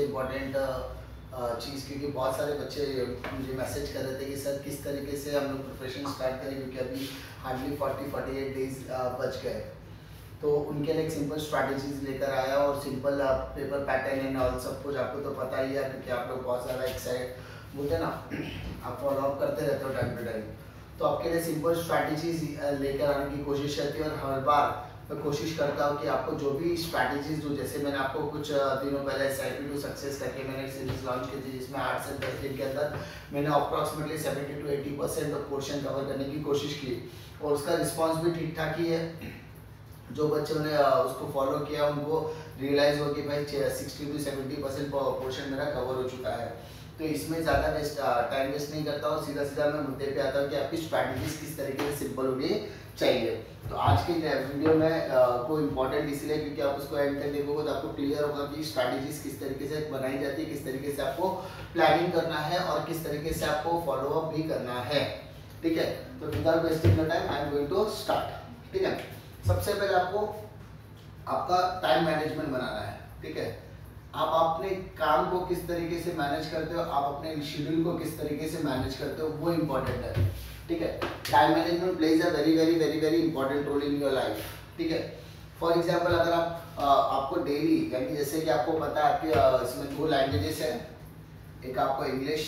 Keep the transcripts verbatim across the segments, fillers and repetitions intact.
Important चीज़, क्योंकि बहुत सारे बच्चे मुझे मैसेज कर रहे थे कि सर किस तरीके से हम लोग प्रिपरेशन स्टार्ट करें, क्योंकि अभी hardly forty forty eight days बच गए। तो उनके लिए एक सिंपल स्ट्रैटेजीज लेकर आया और simple paper pattern and all सब कुछ आपको तो पता ही है, क्योंकि आप लोग बहुत ज़्यादा एक्साइट बोलते हैं ना, आप फॉलो अप करते रहते हो टाइम टू टाइम। तो आपके लिए सिंपल स्ट्रैटेजीज लेकर आने की कोशिश रहती है, और हर बार मैं कोशिश करता हूँ कि आपको जो भी स्ट्रैटेजीज दूँ, जैसे मैंने आपको कुछ दिनों पहले S I P to success करके मैंने एक सीरीज लॉन्च की थी, जिसमें आठ से दस दिन के अंदर मैंने approximately seventy to eighty percent portion cover करने की कोशिश की, और उसका रिस्पॉन्स भी ठीक ठाक ही है। जो बच्चों ने उसको फॉलो किया उनको रियलाइज हो कि भाई sixty to seventy percent portion मेरा कवर हो चुका है। तो इसमें ज़्यादा वेस्ट टाइम वेस्ट नहीं करता और सीधा सीधा मैं मुद्दे पे आता हूँ कि आपकी स्ट्रैटेजीज किस तरीके से सिंपल होनी चाहिए। तो आज की वीडियो में को इम्पोर्टेंट इसलिए क्योंकि आप उसको एंड तक देखोगे तो आपको क्लियर होगा कि स्ट्रैटेजीज किस तरीके से बनाई जाती है, किस तरीके से आपको प्लानिंग करना है और किस तरीके से आपको फॉलो अप भी करना है। ठीक है, तो without wasting the time I am going to start. ठीक है, सबसे पहले आपको आपका टाइम मैनेजमेंट बनाना है। ठीक है, आप अपने काम को किस तरीके से मैनेज करते हो, आप अपने शेड्यूल को किस तरीके से मैनेज करते हो, वो इम्पोर्टेंट है। ठीक है, time management plays a very very very very important role in your life. ठीक है, फॉर एग्जांपल अगर आप आ, आपको डेली, यानी जैसे कि आपको पता है आपके इसमें दो लैंग्वेजेस है, एक आपको इंग्लिश,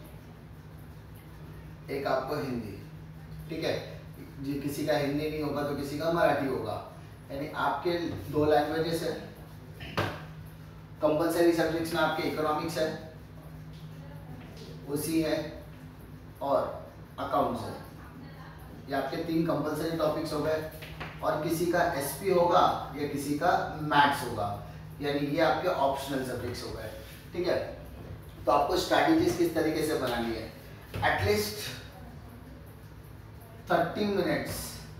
एक आपको हिंदी। ठीक है, जी किसी का हिंदी नहीं होगा तो किसी का मराठी होगा, यानी आपके दो लैंग्वेजेस है। कंपलसरी सब्जेक्ट्स में आपके इकोनॉमिक्स है, ओसी है और अकाउंट्स है। ये आपके तीन कंपलसरी टॉपिक्स हो गए, और किसी का एसपी होगा या किसी का मैथ्स होगा, यानी ये आपके ऑप्शनल सब्जेक्ट्स हो गए। ठीक है, तो आपको स्ट्रैटेजीज किस तरीके से बनानी है, at least thirty minutes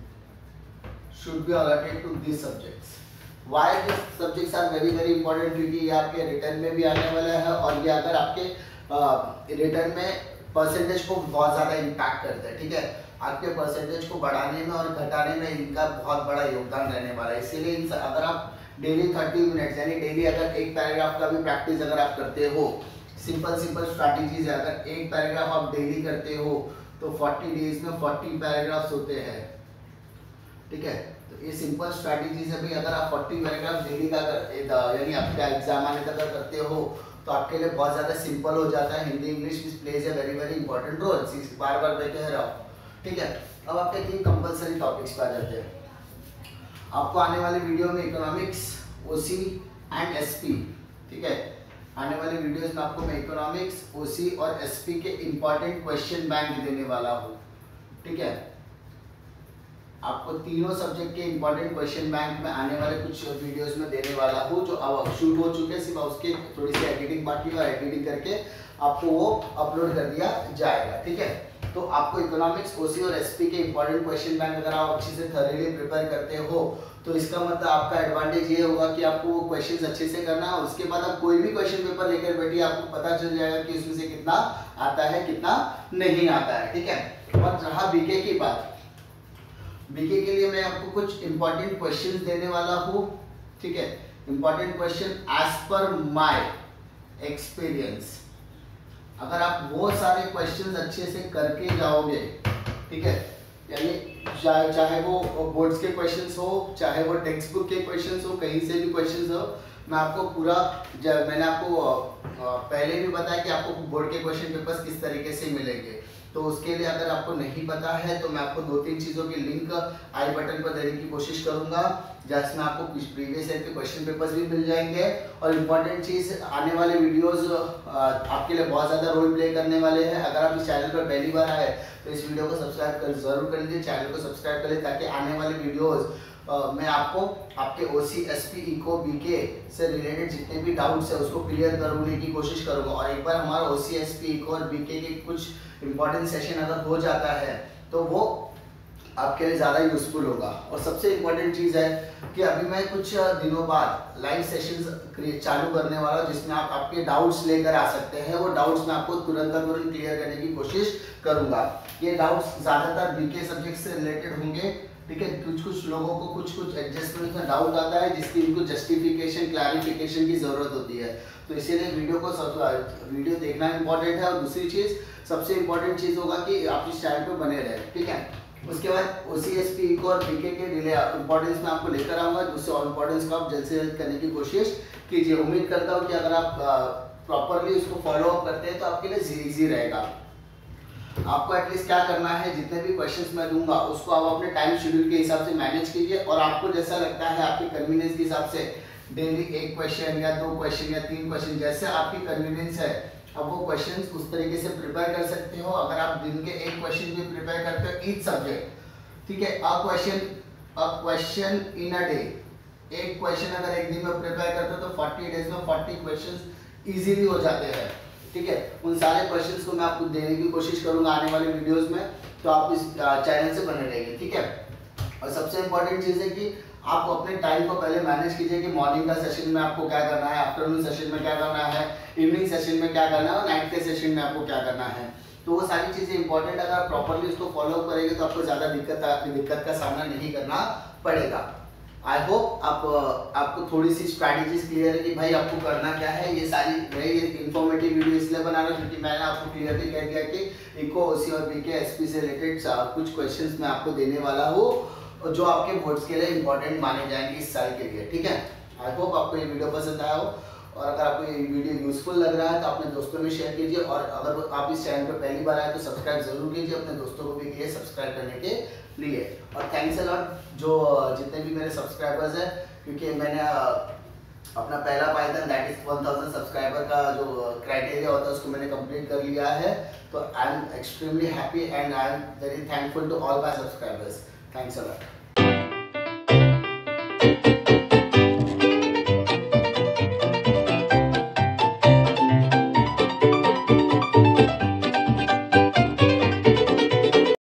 should be allotted to this subjects. Why this subjects are very very important, क्योंकि ये आपके रिटर्न में भी आने वाला है, और ये अगर आपके रिटर्न में परसेंटेज को बहुत ज़्यादा इम्पैक्ट करता है। ठीक है, आपके परसेंटेज को बढ़ाने में और घटाने में इनका बहुत बड़ा योगदान रहने वाला है। इसीलिए अगर आप डेली थर्टी मिनट्स यानी डेली अगर एक पैराग्राफ का भी प्रैक्टिस अगर आप करते हो, सिंपल सिंपल स्ट्रैटेजीज है, अगर एक पैराग्राफ आप डेली करते हो तो फोर्टी डेज में फोर्टी पैराग्राफ्स होते हैं। ठीक है, तो ये सिंपल स्ट्रैटेजीज है भाई। अगर आप फोर्टी पैराग्राफ डेली का यानी आपका एग्जाम आने तक करते हो तो आपके लिए बहुत ज़्यादा सिंपल हो जाता है। Hindi English plays a very very important role, बार बार मैं कह रहा हूँ। ठीक है, अब आपके तीन कंपलसरी टॉपिक्स पे आ जाते हैं। आपको आने वाले वीडियो में इकोनॉमिक्स, ओसी एंड एसपी, ठीक है, आने वाले वीडियोस में आपको मैं इकोनॉमिक्स, ओसी और एसपी के इंपॉर्टेंट क्वेश्चन बैंक देने वाला हूँ। ठीक है, आपको तीनों सब्जेक्ट के इंपॉर्टेंट क्वेश्चन बैंक में आने वाले कुछ वीडियोस में देने वाला हूँ, जो अब शूट हो चुके हैं, सिर्फ उसके थोड़ी सी एडिटिंग बाकी है, एडिटिंग करके आपको वो अपलोड कर दिया जाएगा। ठीक है, तो आपको इकोनॉमिक्स, ओसी और एसपी के इंपॉर्टेंट क्वेश्चन बैंक अगर आप अच्छे से थॉरली प्रिपेयर करते हो तो इसका मतलब आपका एडवांटेज ये होगा कि आपको वो क्वेश्चंस अच्छे से करना है, और उसके बाद आप कोई भी क्वेश्चन पेपर लेकर बैठिए, आपको पता चल जाएगा कि इसमें से कितना आता है कितना नहीं आता है। ठीक है, और रहा बीके की बात, बीके के लिए मैं आपको कुछ इंपॉर्टेंट क्वेश्चंस देने वाला हूँ। ठीक है, important question as per my experience. अगर आप वो सारे क्वेश्चंस अच्छे से करके जाओगे, ठीक है, यानी चाहे चाहे वो बोर्ड्स के क्वेश्चंस हो, चाहे वो टेक्स्ट बुक के क्वेश्चंस हो, कहीं से भी क्वेश्चंस हो, मैं आपको पूरा, जब मैंने आपको पहले भी बताया कि आपको बोर्ड के क्वेश्चन पेपर्स किस तरीके से मिलेंगे, तो उसके लिए अगर आपको नहीं पता है तो मैं आपको दो तीन चीज़ों की लिंक आई बटन पर देने की कोशिश करूंगा, जिसमें आपको कुछ प्रीवियस ईयर के क्वेश्चन पेपर्स भी मिल जाएंगे। और इम्पॉर्टेंट चीज़, आने वाले वीडियोस आपके लिए बहुत ज़्यादा रोल प्ले करने वाले हैं। अगर आप इस चैनल पर पहली बार आए तो इस वीडियो को सब्सक्राइब कर जरूर कर लीजिए, चैनल को सब्सक्राइब कर लीजिए, ताकि आने वाले वीडियोज़ Uh, मैं आपको आपके ओसी, एसपी, इको, बीके से रिलेटेड जितने भी डाउट्स है उसको क्लियर करने की कोशिश करूंगा। और एक बार हमारा ओसी, एसपी, इको और बीके के कुछ इंपॉर्टेंट सेशन अगर हो जाता है तो वो आपके लिए ज़्यादा यूजफुल होगा। और सबसे इम्पोर्टेंट चीज़ है कि अभी मैं कुछ दिनों बाद लाइव सेशंस चालू करने वाला हूँ, जिसमें आप आपके डाउट्स लेकर आ सकते हैं। वो डाउट्स मैं आपको तुरंत तुरंत क्लियर करने की कोशिश करूँगा। ये डाउट्स ज़्यादातर बीके सब्जेक्ट से रिलेटेड होंगे, ठीक है। कुछ कुछ लोगों को कुछ कुछ एडजस्टमेंट में डाउट आता है जिसकी इनको जस्टिफिकेशन क्लैरिफिकेशन की ज़रूरत होती है, तो इसीलिए वीडियो को सब वीडियो देखना इंपॉर्टेंट है। और दूसरी चीज़, सबसे इम्पोर्टेंट चीज़ होगा कि आप इस चैनल पर बने रहें, ठीक है। उसके बाद ओ सी एस पी और पी के के रिले इंपॉर्टेंस में आपको लेकर आऊँगा, जिससे इंपॉर्टेंस को आप जल्द से जल्द करने की कोशिश कीजिए। उम्मीद करता हूँ कि अगर आप प्रॉपरली उसको फॉलो अप करते हैं तो आपके लिए ईजी रहेगा। आपको एटलीस्ट क्या करना है, जितने भी क्वेश्चंस मैं दूंगा उसको आप अपने टाइम शेड्यूल के हिसाब से मैनेज कीजिए, और आपको जैसा लगता है आपके कन्वीनियंस के हिसाब से डेली एक क्वेश्चन या दो क्वेश्चन या तीन क्वेश्चन, जैसे आपकी कन्वीनियंस है, अब वो क्वेश्चंस उस तरीके से प्रिपेयर कर सकते हो। अगर आप दिन के एक क्वेश्चन भी प्रिपेयर करते हो ईच सब्जेक्ट, ठीक है, a question a question in a day, एक क्वेश्चन अगर एक दिन में प्रिपेयर करते हो तो फोर्टी डेज में फोर्टी क्वेश्चंस इजीली हो जाते हैं, ठीक है। उन सारे क्वेश्चंस को मैं आपको देने की कोशिश करूंगा आने वाले वीडियोस में, तो आप इस चैनल से बने रहिए, ठीक है। और सबसे इम्पोर्टेंट चीज़ है कि आप अपने टाइम को पहले मैनेज कीजिए कि मॉर्निंग का सेशन में आपको क्या करना है, आफ्टरनून सेशन में क्या करना है, इवनिंग सेशन में क्या करना है, और नाइट के सेशन में आपको क्या करना है। तो वो सारी चीज़ें इंपॉर्टेंट, अगर आप प्रॉपरली उसको फॉलो करेंगे तो आपको ज़्यादा दिक्कत दिक्कत का सामना नहीं करना पड़ेगा। आई होप आप आपको थोड़ी सी स्ट्रैटेजीज क्लियर है कि भाई आपको करना क्या है। ये सारी मैं ये इन्फॉर्मेटिव वीडियो इसलिए बना रहा हूँ क्योंकि मैंने आपको क्लियरली कह दिया कि इको, ओसी और बीके, एसपी से रिलेटेड कुछ क्वेश्चंस मैं आपको देने वाला हूँ जो आपके बोर्ड्स के लिए इंपॉर्टेंट माने जाएंगे इस साल के लिए, ठीक है। आई होप आपको ये वीडियो पसंद आया हो, और अगर आपको ये वीडियो यूजफुल लग रहा है तो अपने दोस्तों में शेयर कीजिए, और अगर आप इस चैनल पर पहली बार आए तो सब्सक्राइब जरूर कीजिए, अपने दोस्तों को भी कीजिए सब्सक्राइब करने के लिए। और थैंक्स अ लॉट जो जितने भी मेरे सब्सक्राइबर्स हैं, क्योंकि मैंने अपना पहला Python that is one thousand subscriber का जो क्राइटेरिया होता है उसको मैंने कंप्लीट कर लिया है, तो I am extremely happy and I am very thankful to all my subscribers. Thanks a lot.